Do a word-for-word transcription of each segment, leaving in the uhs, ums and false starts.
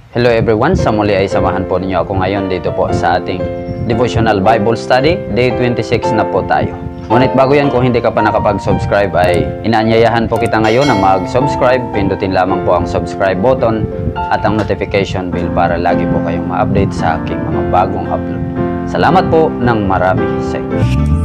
Hello everyone, sa muli ay samahan po ninyo ako ngayon dito po sa ating Devotional Bible Study. Day twenty-six na po tayo. Ngunit bago yan, kung hindi ka pa nakapag-subscribe ay inaanyayahan po kita ngayon na mag-subscribe. Pindutin lamang po ang subscribe button at ang notification bell para lagi po kayong ma-update sa aking mga bagong upload. Salamat po ng marami sa inyo.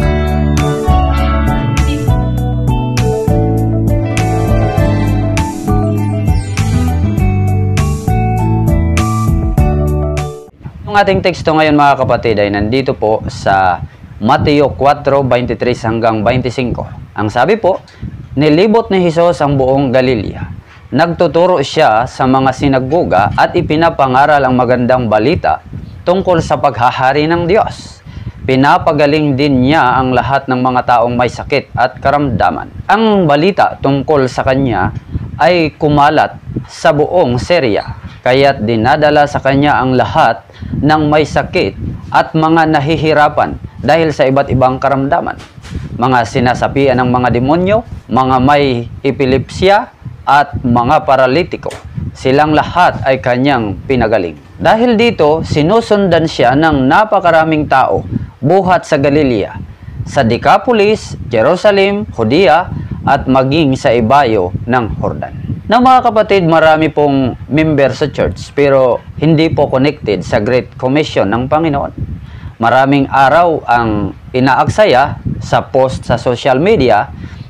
Ang ating teksto ngayon mga kapatid ay nandito po sa Mateo four twenty-three hanggang twenty-five. Ang sabi po, nilibot ni Hesus ang buong Galilea. Nagtuturo siya sa mga sinagoga at ipinapangaral ang magandang balita tungkol sa paghahari ng Diyos. Pinapagaling din niya ang lahat ng mga taong may sakit at karamdaman. Ang balita tungkol sa kanya ay kumalat sa buong Syria, kaya't dinadala sa kanya ang lahat ng may sakit at mga nahihirapan dahil sa iba't ibang karamdaman. Mga sinasapian ng mga demonyo, mga may epilepsya at mga paralitiko. Silang lahat ay kanyang pinagaling. Dahil dito, sinusundan siya ng napakaraming tao buhat sa Galilea, sa Decapolis, Jerusalem, Judea at maging sa ibayo ng Jordan. Na mga kapatid, marami pong member sa church pero hindi po connected sa Great Commission ng Panginoon. Maraming araw ang inaaksaya sa post sa social media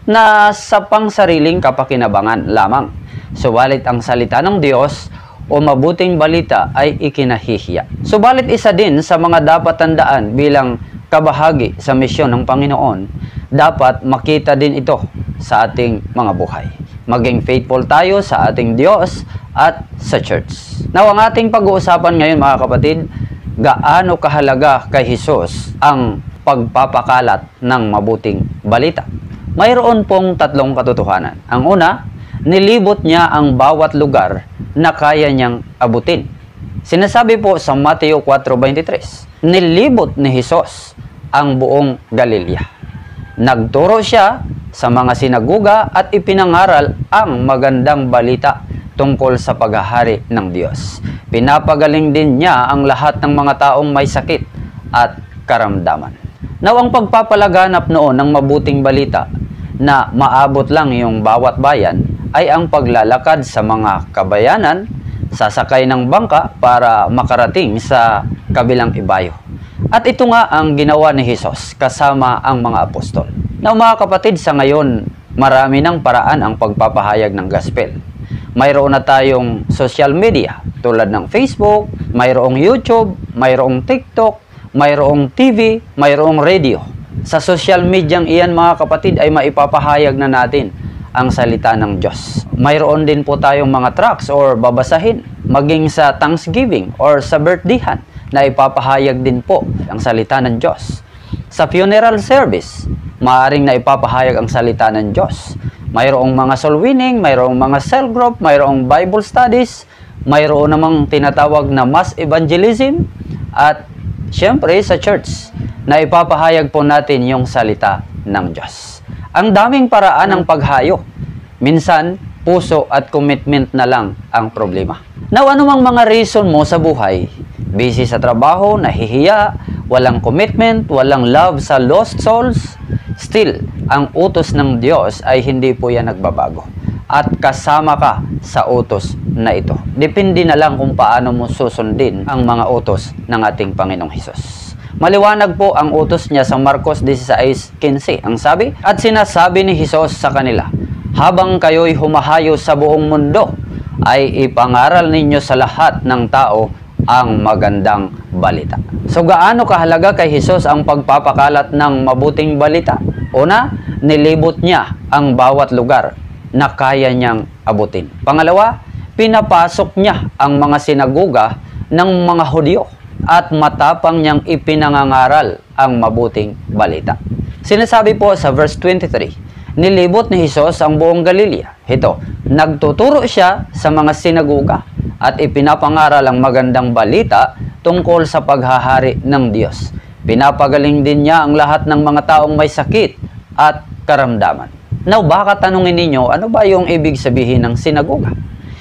na sa pangsariling kapakinabangan lamang. Subalit ang salita ng Diyos o mabuting balita ay ikinahihiya. Subalit isa din sa mga dapat tandaan bilang kabahagi sa misyon ng Panginoon, dapat makita din ito sa ating mga buhay. Maging faithful tayo sa ating Diyos at sa church. Now, ang ating pag-uusapan ngayon mga kapatid, gaano kahalaga kay Hesus ang pagpapakalat ng mabuting balita. Mayroon pong tatlong katotohanan. Ang una, nilibot niya ang bawat lugar na kaya niyang abutin. Sinasabi po sa Mateo four twenty-three, nilibot ni Hesus ang buong Galilea. Nagturo siya sa mga sinagoga at ipinangaral ang magandang balita tungkol sa paghahari ng Diyos. Pinapagaling din niya ang lahat ng mga taong may sakit at karamdaman. Now, ang pagpapalaganap noon ng mabuting balita na maabot lang yung bawat bayan ay ang paglalakad sa mga kabayanan, sasakay ng bangka para makarating sa kabilang ibayo. At ito nga ang ginawa ni Hesus kasama ang mga apostol. Now mga kapatid, sa ngayon, marami ng paraan ang pagpapahayag ng gospel. Mayroon na tayong social media tulad ng Facebook, mayroong YouTube, mayroong TikTok, mayroong T V, mayroong radio. Sa social media iyan mga kapatid ay maipapahayag na natin ang salita ng Diyos. Mayroon din po tayong mga tracts or babasahin, maging sa Thanksgiving or sa birthdayhan na ipapahayag din po ang salita ng Diyos. Sa funeral service, maaaring na ipapahayag ang salita ng Diyos. Mayroong mga soul winning, mayroong mga cell group, mayroong Bible studies, mayroon namang tinatawag na mass evangelism, at syempre sa church na ipapahayag po natin yung salita ng Diyos. Ang daming paraan ng paghayo. Minsan, puso at commitment na lang ang problema. Now, anumang mga reason mo sa buhay, busy sa trabaho, nahihiya, walang commitment, walang love sa lost souls, still, ang utos ng Diyos ay hindi po yan nagbabago. At kasama ka sa utos na ito. Depende na lang kung paano mo susundin ang mga utos ng ating Panginoong Hesus. Maliwanag po ang utos niya sa Marcos sixteen fifteen. Ang sabi, at sinasabi ni Hesus sa kanila, habang kayo'y humahayo sa buong mundo, ay ipangaral ninyo sa lahat ng tao ang magandang balita. So gaano kahalaga kay Hesus ang pagpapakalat ng mabuting balita? Una, nilibot niya ang bawat lugar na kaya niyang abutin. Pangalawa, pinapasok niya ang mga sinagoga ng mga Hudyo at matapang niyang ipinangangaral ang mabuting balita. Sinasabi po sa verse twenty-three, nilibot ni Hesus ang buong Galilea. Ito, nagtuturo siya sa mga sinagoga at ipinapangaral ang magandang balita tungkol sa paghahari ng Diyos. Pinapagaling din niya ang lahat ng mga taong may sakit at karamdaman. Now, baka tanungin ninyo, ano ba yung ibig sabihin ng sinagoga?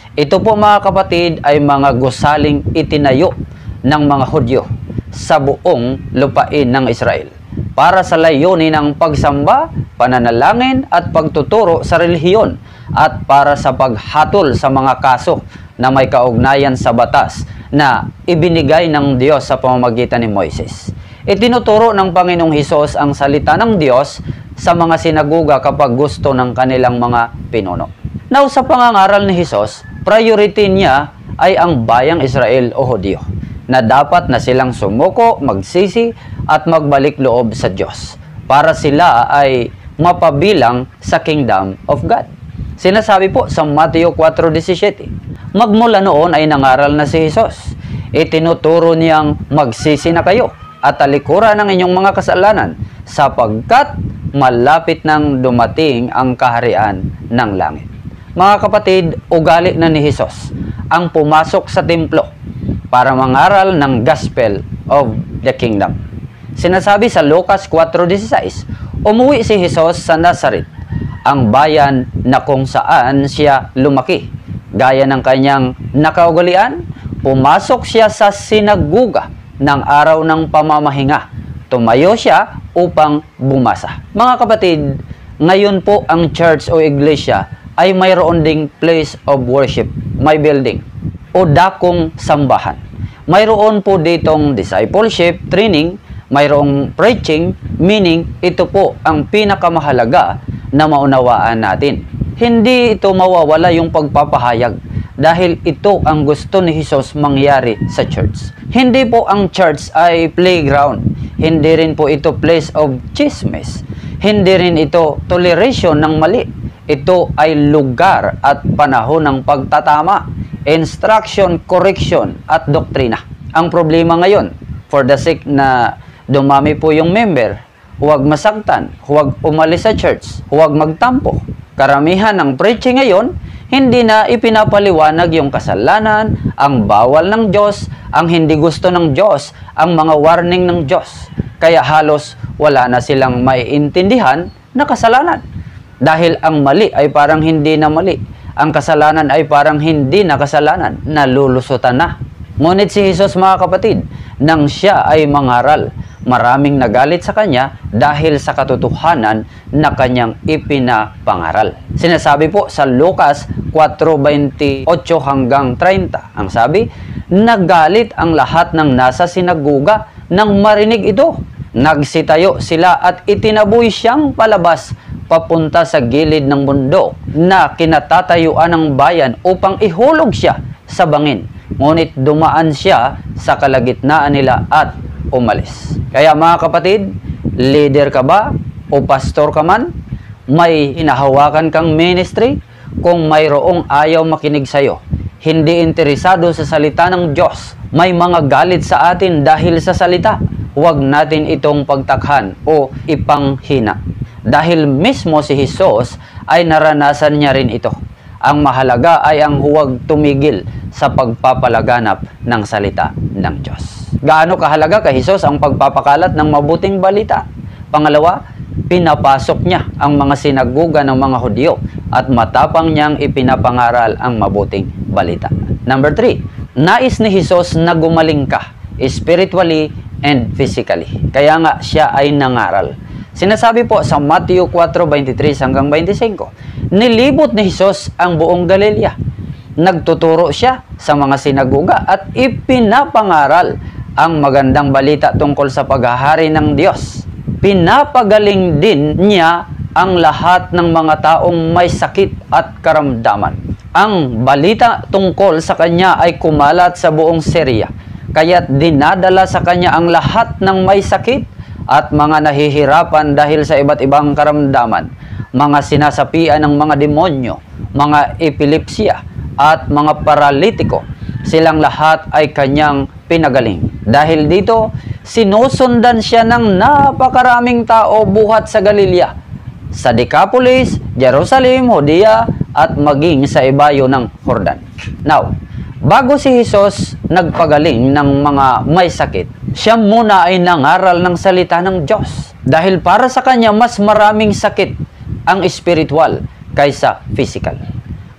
Ito po mga kapatid ay mga gusaling itinayo ng mga Hudyo sa buong lupain ng Israel para sa layunin ng pagsamba, pananalangin at pagtuturo sa relihiyon at para sa paghatol sa mga kaso na may kaugnayan sa batas na ibinigay ng Diyos sa pamamagitan ni Moises. Itinuturo ng Panginoong Hesus ang salita ng Diyos sa mga sinagoga kapag gusto ng kanilang mga pinuno. Now, sa pangangaral ni Hesus, priority niya ay ang bayang Israel o Hudyo na dapat na silang sumuko, magsisi at magbalik loob sa Diyos para sila ay mapabilang sa Kingdom of God. Sinasabi po sa Mateo four seventeen, magmula noon ay nangaral na si Hesus. Itinuturo niyang magsisi na kayo at talikuran ng inyong mga kasalanan sapagkat malapit nang dumating ang kaharian ng langit. Mga kapatid, ugali na ni Hesus ang pumasok sa templo para mangaral ng gospel of the kingdom. Sinasabi sa Lucas four sixteen, umuwi si Hesus sa Nazareth, ang bayan na kung saan siya lumaki. Gaya ng kanyang nakaugalian, pumasok siya sa sinaguga ng araw ng pamamahinga. Tumayo siya upang bumasa. Mga kapatid, ngayon po ang church o iglesia ay mayroon ding place of worship, may building o dakong sambahan. Mayroon po ditong discipleship, training, mayroong preaching, meaning ito po ang pinakamahalaga na maunawaan natin. Hindi ito mawawala yung pagpapahayag dahil ito ang gusto ni Hesus mangyari sa church. Hindi po ang church ay playground. Hindi rin po ito place of chismes. Hindi rin ito toleration ng mali. Ito ay lugar at panahon ng pagtatama, instruction, correction, at doktrina. Ang problema ngayon, for the sake na dumami po yung member, huwag masaktan, huwag umalis sa church, huwag magtampo. Karamihan ng preaching ngayon, hindi na ipinapaliwanag yung kasalanan, ang bawal ng Diyos, ang hindi gusto ng Diyos, ang mga warning ng Diyos. Kaya halos wala na silang maiintindihan na kasalanan. Dahil ang mali ay parang hindi na mali. Ang kasalanan ay parang hindi na kasalanan, nalulusutan na. Ngunit si Hesus mga kapatid, nang siya ay mangaral, maraming nagalit sa kanya dahil sa katotohanan na kanyang ipinapangaral. Sinasabi po sa Lucas four twenty-eight hanggang thirty, ang sabi, nagalit ang lahat ng nasa sinaguga nang marinig ito. Nagsitayo sila at itinaboy siyang palabas papunta sa gilid ng bundok na kinatatayuan ng bayan upang ihulog siya sa bangin. Ngunit dumaan siya sa kalagitnaan nila at umalis. Kaya mga kapatid, leader ka ba o pastor ka man, may hinahawakan kang ministry, kung mayroong ayaw makinig sa'yo, hindi interesado sa salita ng Diyos, may mga galit sa atin dahil sa salita, huwag natin itong pagtakhan o ipanghina. Dahil mismo si Hesus ay naranasan niya rin ito. Ang mahalaga ay ang huwag tumigil sa pagpapalaganap ng salita ng Diyos. Gaano kahalaga kay Hesus ang pagpapakalat ng mabuting balita? Pangalawa, pinapasok niya ang mga sinaguga ng mga Hudyo at matapang niyang ipinapangaral ang mabuting balita. Number three, nais ni Hesus na gumaling ka spiritually and physically. Kaya nga siya ay nangaral. Sinasabi po sa Mateo four twenty-three hanggang twenty-five, nilibot ni Hesus ang buong Galilea. Nagtuturo siya sa mga sinaguga at ipinapangaral ang magandang balita tungkol sa paghahari ng Diyos. Pinapagaling din niya ang lahat ng mga taong may sakit at karamdaman. Ang balita tungkol sa kanya ay kumalat sa buong Syria, kaya't dinadala sa kanya ang lahat ng may sakit at mga nahihirapan dahil sa iba't ibang karamdaman, mga sinasapian ng mga demonyo, mga epilepsya, at mga paralitiko. Silang lahat ay kanyang pinagaling. Dahil dito, sinusundan siya ng napakaraming tao buhat sa Galilea, sa Decapolis, Jerusalem, Judea, at maging sa ibayo ng Jordan. Now, bago si Hesus nagpagaling ng mga may sakit, siya muna ay nangaral ng salita ng Diyos. Dahil para sa kanya, mas maraming sakit ang spiritual kaysa physical.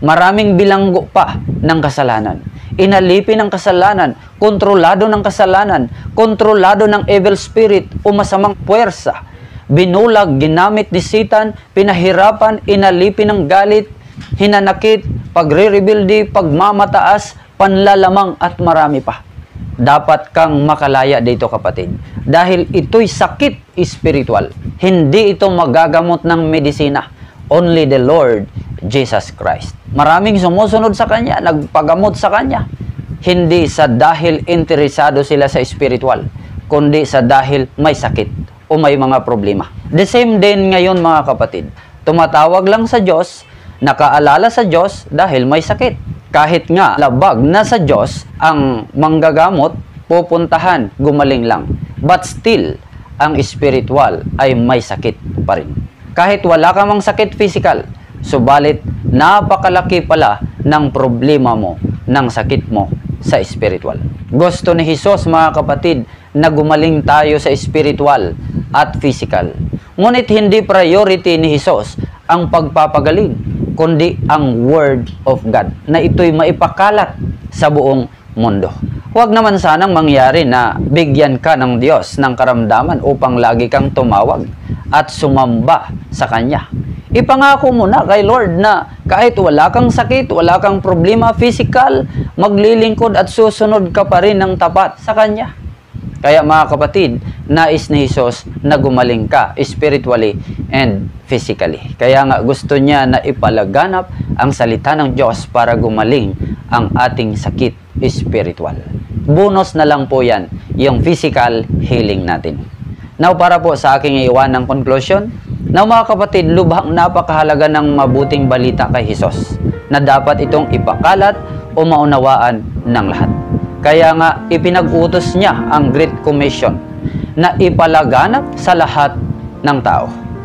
maraming bilanggo pa ng kasalanan. Inalipin ng kasalanan, kontrolado ng kasalanan, kontrolado ng evil spirit o masamang puwersa. Binulag, ginamit ni Satan, pinahirapan, inalipin ng galit, hinanakit, pagre-rebuildi, pagmamataas, panlalamang at marami pa. Dapat kang makalaya dito kapatid. Dahil ito'y sakit spiritual. Hindi ito magagamot ng medisina. Only the Lord Jesus Christ. Maraming sumusunod sa Kanya, nagpagamot sa Kanya. Hindi sa dahil interesado sila sa spiritual, kundi sa dahil may sakit o may mga problema. The same din ngayon mga kapatid. Tumatawag lang sa Diyos, nakaalala sa Diyos dahil may sakit. Kahit nga labag na sa Diyos ang manggagamot, pupuntahan, gumaling lang. But still, ang spiritual ay may sakit pa rin. Kahit wala ka mang sakit physical, subalit napakalaki pala ng problema mo, ng sakit mo sa spiritual. Gusto ni Jesus mga kapatid na gumaling tayo sa spiritual at physical. Ngunit hindi priority ni Jesus ang pagpapagaling, kundi ang Word of God na ito'y maipakalat sa buong mundo. Huwag naman sanang mangyari na bigyan ka ng Diyos ng karamdaman upang lagi kang tumawag at sumamba sa Kanya. Ipangako mo na kay Lord na kahit wala kang sakit, wala kang problema physical, maglilingkod at susunod ka pa rin ng tapat sa Kanya. Kaya mga kapatid, nais ni Jesus na gumaling ka spiritually and physically. Kaya nga gusto niya na ipalaganap ang salita ng Diyos para gumaling ang ating sakit spiritual. Bonus na lang po yan, yung physical healing natin. Now para po sa aking iwan ng conclusion, now mga kapatid, lubhang napakahalaga ng mabuting balita kay Jesus na dapat itong ipakalat o maunawaan ng lahat. Kaya nga, ipinag-utos niya ang Great Commission na ipalaganap sa lahat ng tao.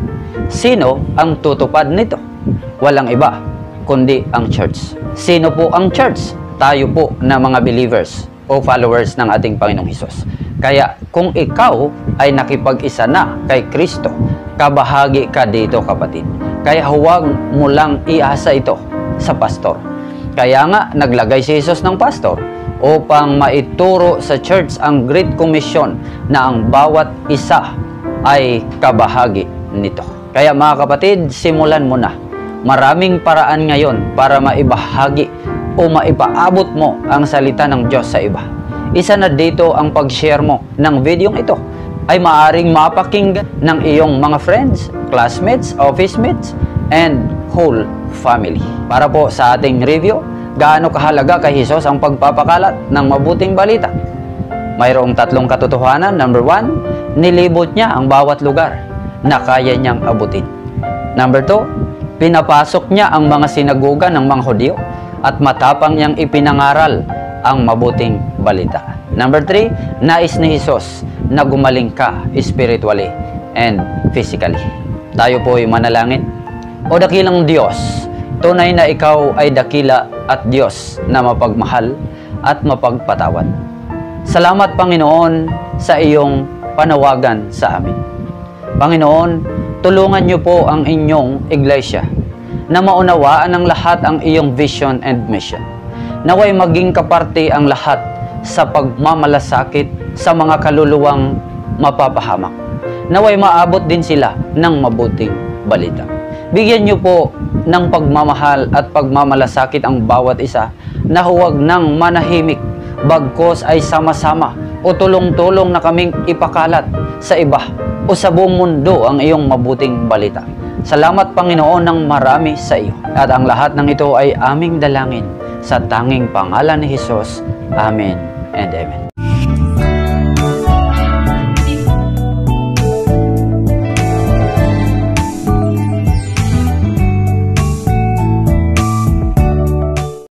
Sino ang tutupad nito? Walang iba, kundi ang church. Sino po ang church? Tayo po na mga believers o followers ng ating Panginoong Hesus. Kaya kung ikaw ay nakipag-isa na kay Kristo, kabahagi ka dito kapatid. Kaya huwag mo lang iasa ito sa pastor. Kaya nga, naglagay si Jesus ng pastor upang maituro sa church ang Great Commission na ang bawat isa ay kabahagi nito. Kaya mga kapatid, simulan mo na. Maraming paraan ngayon para maibahagi o maipaabot mo ang salita ng Diyos sa iba. Isa na dito ang pag-share mo ng videong ito ay maaring mapakinggan ng iyong mga friends, classmates, office mates, and whole family. Para po sa ating review, gaano kahalaga kay Jesus ang pagpapakalat ng mabuting balita? Mayroong tatlong katotohanan. Number one, nilibot niya ang bawat lugar na kaya niyang abutin. Number two, pinapasok niya ang mga sinagoga ng mga Hudyo at matapang niyang ipinangaral ang mabuting balita. Number three, nais ni Jesus na gumaling ka spiritually and physically. Tayo po ay manalangin. O dakilang Diyos, tunay na ikaw ay dakila at Diyos na mapagmahal at mapagpatawad. Salamat Panginoon sa iyong panawagan sa amin. Panginoon, tulungan niyo po ang inyong iglesia na maunawaan ng lahat ang iyong vision and mission. Naway maging kaparte ang lahat sa pagmamalasakit sa mga kaluluwang mapapahamak. Naway maabot din sila ng mabuting balita. Bigyan niyo po ng pagmamahal at pagmamalasakit ang bawat isa na huwag nang manahimik, bagkos ay sama-sama o tulong-tulong na kaming ipakalat sa iba o sa buong mundo ang iyong mabuting balita. Salamat Panginoon ng marami sa iyo. At ang lahat ng ito ay aming dalangin sa tanging pangalan ni Jesus. Amen and Amen.